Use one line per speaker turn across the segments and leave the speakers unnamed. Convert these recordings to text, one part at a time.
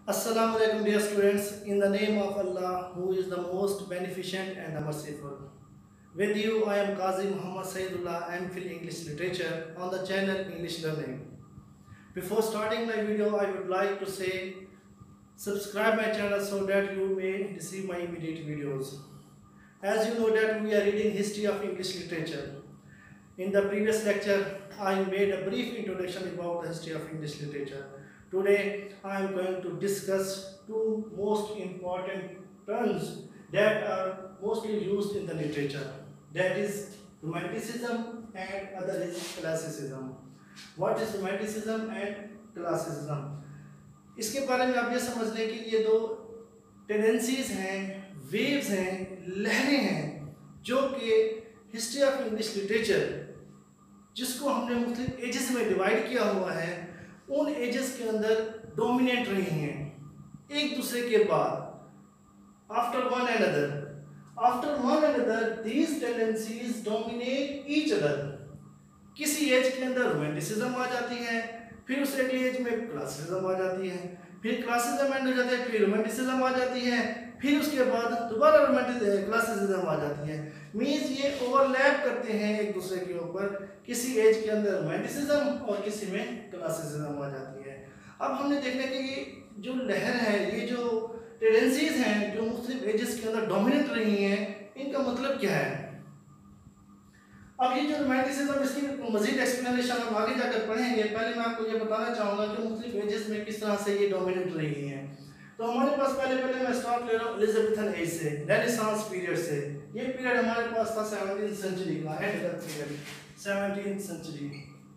Assalamu alaikum dear students, in the name of Allah who is the most beneficent and the merciful. With you I am Qazi Muhammad Saidullah, MPhil English Literature on the channel English Learning. Before starting my video I would like to say subscribe my channel so that you may receive my immediate videos. As you know that we are reading history of English literature. In the previous lecture I made a brief introduction about the history of English literature. Today I am going to discuss two most important terms that are mostly used in the literature. That is Romanticism and other is Classicism. What is Romanticism and Classicism? इसके बारे में आप ये समझ लें कि ये दो टेंडेंसीज हैं, वेव्स हैं, लहरें हैं जो कि हिस्ट्री ऑफ इंग्लिश लिटरेचर जिसको हमने मुख्तलिफ एजेस में डिवाइड किया हुआ है उन एजेस के अंदर डोमिनेट रही हैं एक दूसरे के बाद after one another these tendencies dominate each other. किसी एज के अंदर रोमांटिसिज्म आ जाती है, फिर उस अगली एज में क्लासिसिज्म आ जाती है, फिर क्लासिसिज्म एंड हो जाता है, फिर रोमांटिसिज्म आ जाती है, फिर उसके बाद दोबारा क्लासिसिज्म आ जाती है। मीन्स ये ओवरलैप करते हैं एक दूसरे के ऊपर, किसी एज के अंदर रोमांटिसिज्म और किसी में क्लासिसिज्म आ जाती है। अब हमने देखना कि ये जो लहर है, ये जो टेंडेंसीज हैं जो मुख्तलिफ एजेस के अंदर डोमिनेट रही हैं, इनका मतलब क्या है। अब ये जो रोमांटिसिज्म, इसकी मजीद एक्सप्लेनेशन हम आगे जाकर पढ़ेंगे। पहले मैं आपको ये बताना चाहूँगा कि मुख्तलिफ एजेस में किस तरह से ये डोमिनेट रही हैं। तो हमारे पास पहले मैं स्टार्ट ले रहा हूँ एलिजाबेथन एज से, रेनेसांस पीरियड से। ये पीरियड हमारे पास था 17th सेंचुरी का, एंड का पीरियड 17th सेंचुरी,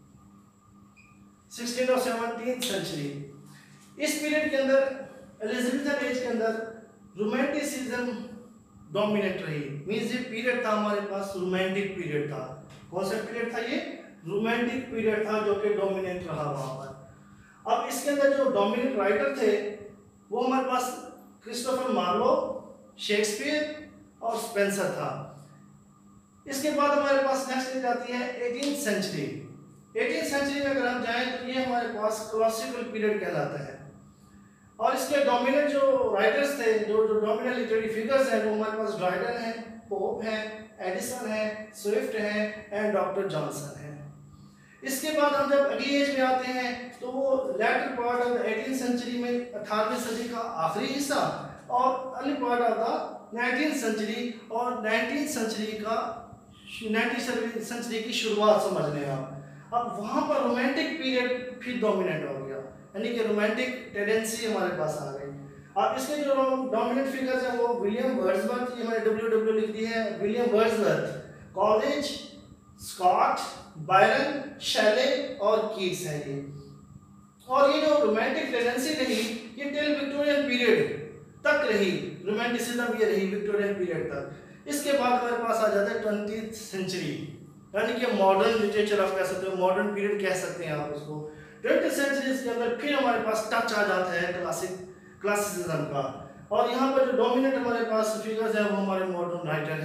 16th और 17th सेंचुरी। इस पीरियड के अंदर एलिजाबेथन एज के अंदर रोमांटिसिज्म डोमिनेट रही। मींस ये पीरियड था हमारे पास रोमांटिक पीरियड था। कौन सा पीरियड था ये? रोमांटिक पीरियड था जो कि डोमिनेट रहा वहां पर। अब इसके अंदर जो डोमिनेट राइटर थे वो हमारे पास क्रिस्टोफर मार्लो, शेक्सपियर और स्पेंसर था। इसके बाद हमारे पास नेक्स्ट ले जाती है 18th सेंचुरी। 18th सेंचुरी में अगर हम जाएं तो ये हमारे पास क्लासिकल पीरियड कहलाता है। और इसके डोमिनेंट जो राइटर्स थे, जो डोमिनेंट लिटरेरी फिगर्स हैं, वो हमारे पास ड्राइडन है, पोप है, एडिसन है, स्विफ्ट है एंड डॉक्टर जॉनसन है। इसके बाद हम जब अगली एज में आते हैं तो वो letter part of 18th century में 18वीं सदी का आखिरी हिस्सा और early part of the 19th century और 19th सेंचुरी का 19th सेंचुरी की शुरुआत समझ लें आप। अब वहाँ पर रोमांटिक पीरियड फिर डोमिनेट हो गया, यानी कि रोमांटिक टेंडेंसी हमारे पास आ गई। अब इसके जो डोमिनेंट फिगर्स हैं वो विलियम वर्ड्सवर्थ, ये मैंने WW लिख दी है, William Wordsworth, Coleridge, Scott, Byron, Shelley और कीट्स हैं ये। और ये जो रोमांटिक टेंडेंसी रही ये टिल विक्टोरियन पीरियड तक रही, रोमांटिसिज्म ये रही विक्टोरियन पीरियड तक। इसके बाद हमारे पास आ जाता है 20th सेंचुरी, यानी कि मॉडर्न लिटरेचर आप कह सकते हो, मॉडर्न पीरियड कह सकते हैं आप उसको। 20th सेंचुरी के अंदर फिर हमारे पास टच आ जाता है क्लासिसिज्म का। और यहाँ पर जो डोमिनेंट हमारे पास फिगर्स हैं वो हमारे मॉडर्न राइटर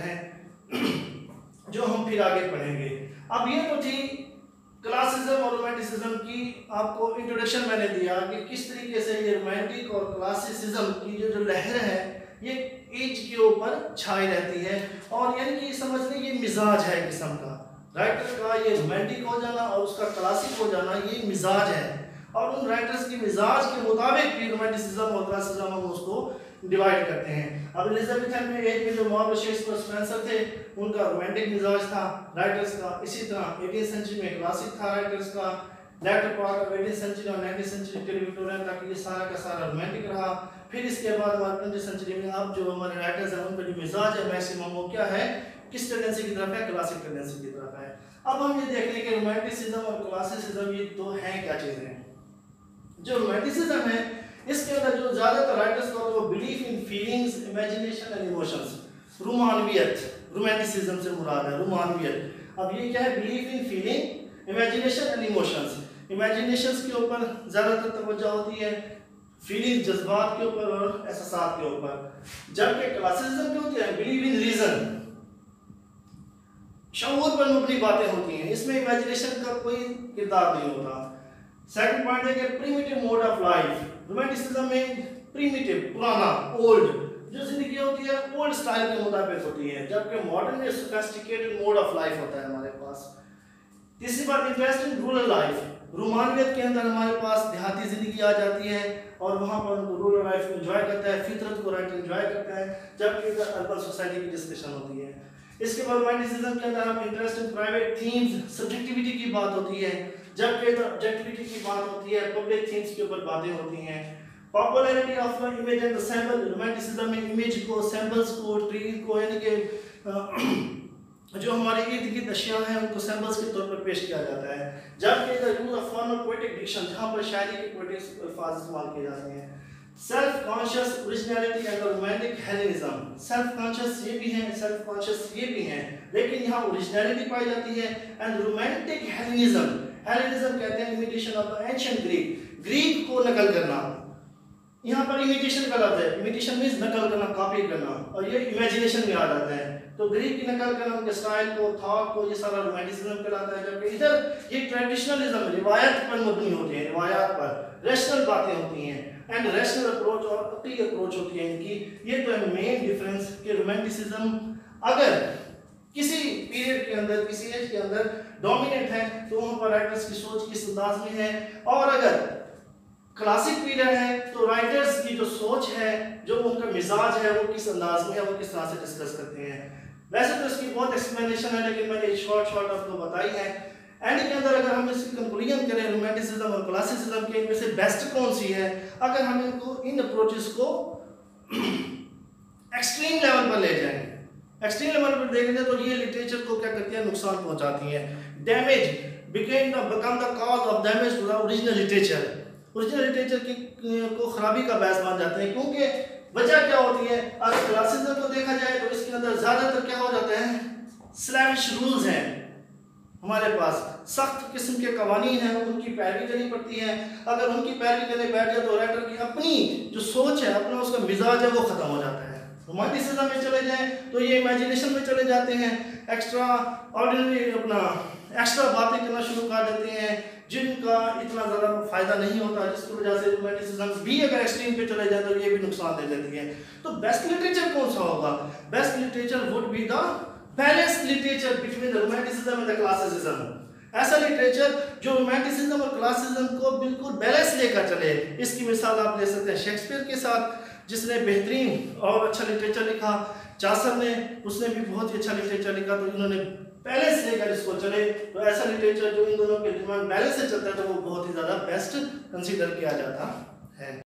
हैं जो हम फिर आगे पढ़ेंगे। अब ये तो थी क्लासिसिज्म और रोमांटिसिज्म की आपको इंट्रोडक्शन मैंने दिया कि किस तरीके से ये रोमांटिक और क्लासिसिज्म की जो लहर है ये एज के ऊपर छाई रहती है। और यानी कि समझ लें ये मिजाज है किस्म का, राइटर का ये रोमांटिक हो जाना और उसका क्लासिक हो जाना ये मिजाज है। और उन राइटर्स के मिजाज के मुताबिक भी रोमांटिसिज्म और क्लासिसिज्म हम उसको डिवाइड करते हैं। अब एलिजाबेथन में एज में जो मार्लो, शेक्सपियर, स्पेंसर थे उनका रोमांटिक मिजाज था राइटर्स का। इसी तरह 18th सेंचुरी में क्लासिक था राइटर्स का। Letter part of 18th century और 19th सेंचुरी टिल विक्टोरियन तक ये सारा का सारा रोमांटिक रहा। फिर इसके बाद हमारे 20th सेंचुरी में अब जो हमारे राइटर्स हैं उनका जो मिजाज है मैक्सिमम वो क्या है, किस टेंडेंसी की तरफ है, क्लासिक टेंडेंसी की तरफ है। अब हम ये देख लें कि रोमांटिसिज्म और क्लासिसिज्म ये दो हैं क्या चीजें। जो रोमांटिसिज्म है इसके अंदर जो ज्यादातर राइटर्स का वो belief in feelings, imagination and emotions, रुमानवियत, रोमांटिसिज्म से मुराद है रुमानवियत। अब ये क्या है, belief in feeling, imagination and emotions. Imaginations के ऊपर ज्यादातर तवज्जो होती है, फीलिंग जज्बात के ऊपर और एहसासात के ऊपर। जबकि क्लासिसिज्म क्या होती है, बिलीव इन रीजन, शऊर पर मबनी बातें होती हैं, इसमें इमेजिनेशन का कोई किरदार नहीं होता। सेकंड पॉइंट है कि primitive mode of life, romanticism में प्रीमिटिव, पुराना, ओल्ड जो जिंदगी होती है ओल्ड स्टाइल के मुताबिक होती है, जबकि मॉडर्न में सोफिस्टिकेटेड मोड ऑफ लाइफ होता है हमारे पास। तीसरी बात, इंटरेस्ट इन रूरल लाइफ, रोमानियत के अंदर हमारे पास देहाती जिंदगी आ जाती है और वहाँ पर रूरल लाइफ एंजॉय करता है, फितरत को राइट एंजॉय करता है, जबकि इधर अर्बन सोसाइटी की डिस्कशन होती है। इसके बाद रोमांटिसिज्म के अंदर हम interest in private themes, subjectivity की बात होती है, जबकि इधर ऑब्जेक्टिविटी की बात होती है, पब्लिक थीम्स के ऊपर बातें होती हैं। Popularity of image and sample, romanticism में इमेज को, सैंपल्स को, ट्रीज को, यानी कि जो हमारे इर्द गिर्द अशिया हैं उनको सैंपल्स के तौर पर पेश किया जाता है, जबकि इधर use of formal poetic diction, जहाँ पर शायरी के पोएटिक अल्फाज इस्तेमाल किए जाते हैं। Self conscious originality and romantic Hellenism, self conscious ये भी हैं, सेल्फ कॉन्शियस ये भी हैं, लेकिन यहाँ ओरिजिनलिटी पाई जाती है। एंड रोमांटिक हेलेनिज्म, हेलेनिज्म कहते हैं imitation of the ancient Greek, Greek को नकल करना। यहाँ पर इमिटेशन का लफ्ज़ है, इमिटेशन मींस नकल करना, कॉपी करना, और ये इमेजिनेशन में आ जाता है। तो ग्रीक की नकल करना, उनके स्टाइल को, थॉट को, ये सारा रोमांटिसिज्म कहलाता है, जबकि इधर ये ट्रेडिशनलिज्म, रिवायत पर मबनी होते हैं, रिवायत पर रैशनल बातें होती हैं, एंड रैशनल अप्रोच और अक्ली अप्रोच होती है इनकी। ये तो है मेन डिफरेंस कि रोमांटिसिज्म अगर किसी पीरियड के अंदर, किसी एज के अंदर डोमिनेट है तो वहाँ पर राइटर्स की सोच किस अंदाज में है, और अगर क्लासिक पीरियड है तो राइटर्स की जो सोच है, जो उनका मिजाज है, वो किस अंदाज में है, वो किस तरह से डिस्कस करते हैं। वैसे तो इसकी बहुत एक्सप्लेनेशन है, लेकिन मैंने शॉर्ट आपको बताई है। एंड के अंदर अगर हम इसकी कंक्लूजन करें रोमांटिसिज्म और क्लासिसिज्म के इनमें से बेस्ट कौन सी है, अगर हम इनको इन अप्रोचेस को एक्सट्रीम लेवल पर ले जाएं, एक्सट्रीम लेवल पर देखेंगे तो ये लिटरेचर को क्या करती है, नुकसान पहुंचाती है। Damage become the cause of damage to the original literature, original literature की को खराबी का बायस बन जाते हैं, क्योंकि वजह क्या होती है, अगर क्लासिसिज्म को देखा जाए तो इसके अंदर ज्यादातर क्या हो जाते हैं, स्लैविश रूल्स हैं, हमारे पास सख्त किस्म के कवानीन हैं, उनकी पैरवी करनी पड़ती है। अगर उनकी पैरवी करने बैठ जाए तो राइटर की अपनी जो सोच है, अपना उसका मिजाज है, वो खत्म हो जाता है। रोमांटिसिज्म में चले जाएं तो ये इमेजिनेशन में चले जाते हैं, एक्स्ट्रा ऑर्डिनरी अपना एक्स्ट्रा बातें करना शुरू कर देते हैं, जिनका इतना ज़्यादा फायदा नहीं होता, जिसकी वजह से रोमांटिसिज्म भी अगर एक्सट्रीम पे चले जाए तो ये भी नुकसान दे देती है। तो बेस्ट लिटरेचर कौन सा होगा? Best literature would be the balanced literature between the romanticism and the classicism, ऐसा लिटरेचर जो रोमांटिसिज्म और क्लासिसिज्म को बिल्कुल बैलेंस लेकर चले। इसकी मिसाल आप ले सकते हैं शेक्सपियर के साथ, जिसने बेहतरीन और अच्छा लिटरेचर लिखा। चासर ने, उसने भी बहुत ही अच्छा लिटरेचर लिखा, तो इन्होंने बैलेंस लेकर इसको चले। तो ऐसा लिटरेचर जो इन दोनों के दिमाग बैलेंस से चलता है तो वो बहुत ही ज़्यादा बेस्ट कंसीडर किया जाता है।